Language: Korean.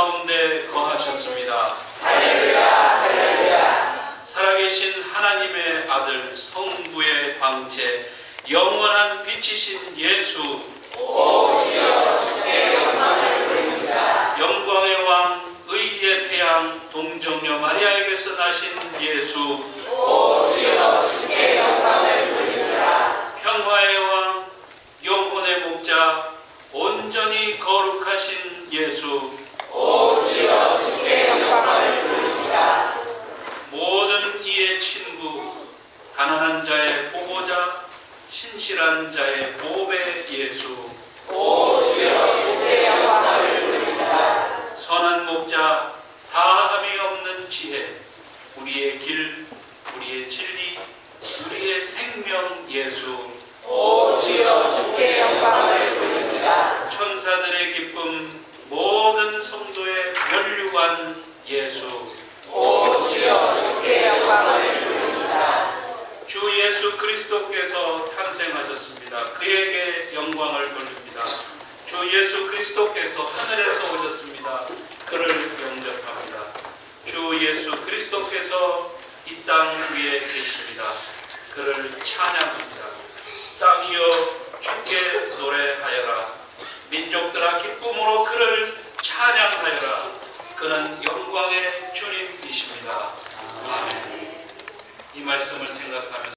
가운데 거하셨습니다. 할렐루야, 할렐루야. 살아계신 하나님의 아들 성부의 방체 영원한 빛이신 예수, 오 주여, 주께 영광을 돌립니다. 영광의 왕, 의의 태양, 동정녀 마리아에게서 나신 예수, 오 주여, 주께 영광을 돌립니다. 평화의 왕, 영혼의 목자, 온전히 거룩하신 예수, 오 주여, 주께 영광을 돌립니다. 모든 이의 친구, 가난한 자의 보호자, 신실한 자의 보배 예수, 오 주여, 주께 영광을 돌립니다. 선한 목자, 다함이 없는 지혜, 우리의 길, 우리의 진리, 우리의 생명 예수, 오 주여, 주께 영광을 돌립니다. 천사들의 기쁨, 모든 성도의 면류관 예수, 오 주여, 주께 영광을 돌립니다. 주 예수 그리스도께서 탄생하셨습니다. 그에게 영광을 돌립니다. 주 예수 그리스도께서 하늘에서 오셨습니다. 그를 영접합니다. 주 예수 그리스도께서 이 땅 위에 계십니다. 그를 찬양합니다. 땅이여 주께 노래하여라. 민족들아 기쁨으로 그를 찬양하여라. 그는 영광의 주님이십니다. 아멘. 이 말씀을 생각하면서